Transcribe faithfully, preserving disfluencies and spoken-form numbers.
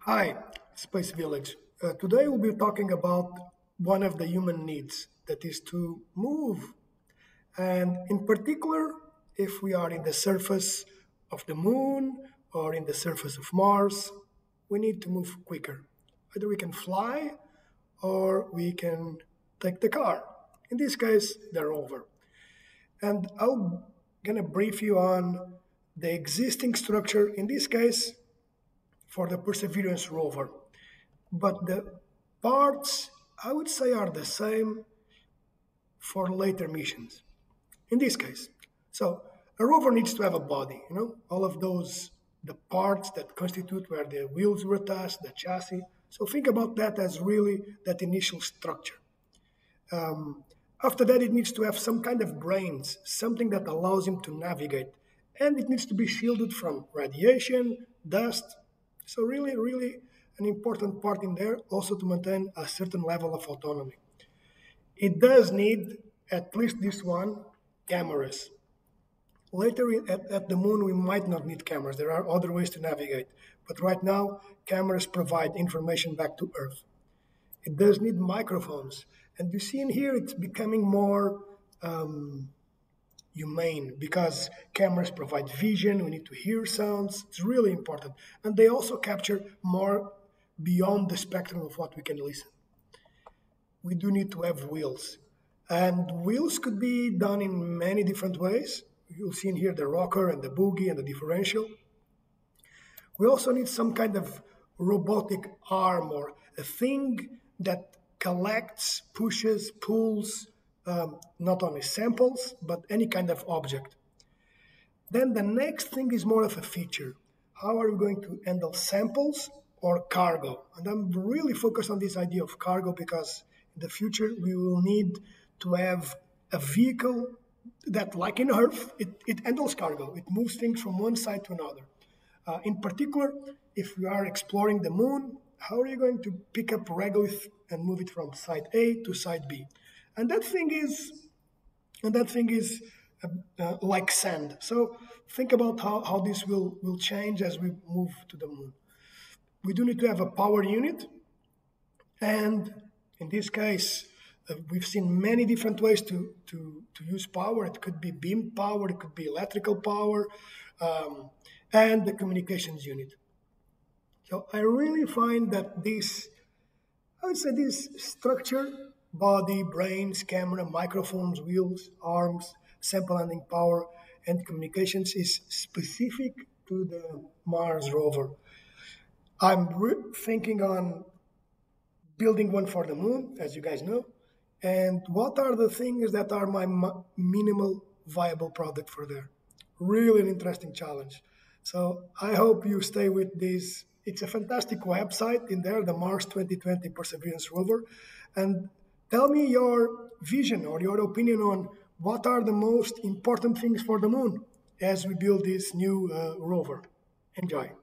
Hi, Space Village. Uh, today we'll be talking about one of the human needs, that is to move. And in particular, if we are in the surface of the moon or in the surface of Mars, we need to move quicker. Either we can fly or we can take the car. In this case, the rover. And I'm going to brief you on the existing structure, in this case, for the Perseverance rover. But the parts, I would say, are the same for later missions. In this case, so a rover needs to have a body, you know, all of those, the parts that constitute where the wheels were attached, the chassis. So think about that as really that initial structure. Um, After that, it needs to have some kind of brains, something that allows him to navigate. And it needs to be shielded from radiation, dust. So really, really an important part in there also to maintain a certain level of autonomy. It does need, at least this one, cameras. Later at, at the moon, we might not need cameras. There are other ways to navigate. But right now, cameras provide information back to Earth. It does need microphones. And you see in here, it's becoming more um, humane because cameras provide vision. We need to hear sounds. It's really important. And they also capture more beyond the spectrum of what we can listen. We do need to have wheels. And wheels could be done in many different ways. You'll see in here the rocker and the boogie and the differential. We also need some kind of robotic arm or a thing that collects, pushes, pulls, um, not only samples, but any kind of object. Then the next thing is more of a feature. How are we going to handle samples or cargo? And I'm really focused on this idea of cargo because in the future we will need to have a vehicle that, like in Earth, it, it handles cargo. It moves things from one side to another. Uh, in particular, if we are exploring the moon, how are you going to pick up regolith and move it from side A to side B? And that thing is, and that thing is uh, uh, like sand. So think about how, how this will, will change as we move to the moon. We do need to have a power unit. And in this case, uh, we've seen many different ways to, to, to use power. It could be beam power, it could be electrical power, um, and the communications unit. So I really find that this, I would say this structure, body, brains, camera, microphones, wheels, arms, sample handling power, and communications is specific to the Mars rover. I'm re- thinking on building one for the moon, as you guys know, and what are the things that are my m- minimal viable product for there. Really an interesting challenge. So I hope you stay with this. It's a fantastic website in there, the Mars twenty twenty Perseverance rover. And tell me your vision or your opinion on what are the most important things for the moon as we build this new uh, rover. Enjoy.